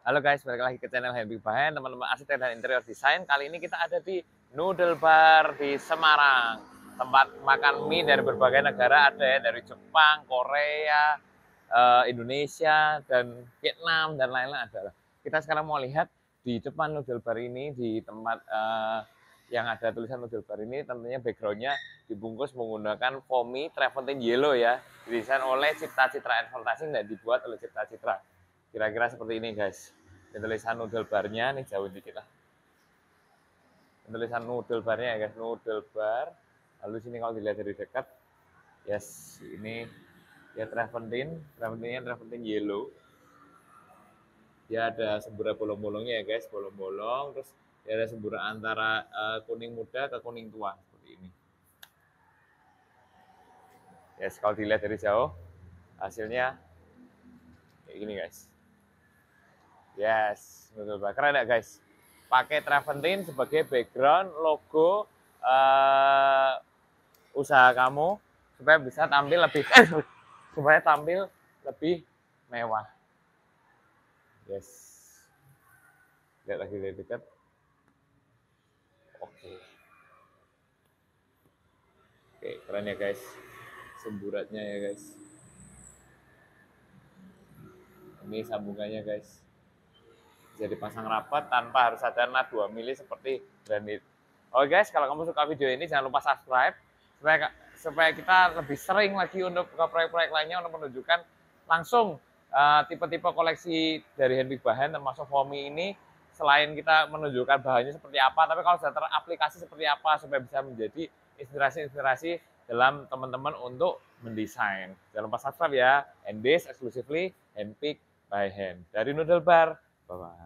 Halo guys, balik lagi ke channel Handbig Bahan, teman-teman arsitek dan interior design. Kali ini kita ada di Noodle Bar di Semarang. Tempat makan mie dari berbagai negara ada ya, dari Jepang, Korea, Indonesia, dan Vietnam, dan lain-lain ada. Kita sekarang mau lihat di depan Noodle Bar ini, di tempat yang ada tulisan Noodle Bar ini, tentunya backgroundnya dibungkus menggunakan foamy Travertine Yellow ya, didesain oleh Cipta Citra Advertising dan dibuat oleh Cipta Citra. Kira-kira seperti ini guys. Ini tulisan noodle barnya nih, jauh dikit lah. Ini tulisan noodle barnya ya guys, noodle bar. Lalu sini kalau dilihat dari dekat, yes, ini ya Travertine yellow. Dia ada semburan bolong-bolongnya ya guys, bolong-bolong. Terus dia ada semburan antara kuning muda ke kuning tua seperti ini. Yes, kalau dilihat dari jauh, hasilnya kayak gini guys. Yes, noodle bar keren ya guys. Pakai Travertine sebagai background logo usaha kamu supaya bisa tampil lebih supaya tampil lebih mewah. Yes. Lihat lagi dari dekat. Oke. Oke, keren ya guys. Semburatnya ya guys. Ini sambungannya guys. Bisa dipasang rapat tanpa harus ada nat 2 mili seperti granit. Oke guys, kalau kamu suka video ini jangan lupa subscribe supaya kita lebih sering lagi untuk ke proyek-proyek lainnya untuk menunjukkan langsung tipe-tipe koleksi dari Handbig Bahan termasuk foamy ini. Selain kita menunjukkan bahannya seperti apa, tapi kalau sudah teraplikasi seperti apa supaya bisa menjadi inspirasi-inspirasi dalam teman-teman untuk mendesain. Jangan lupa subscribe ya. And this exclusively Handbig by Hand dari Noodle Bar. Bye-bye.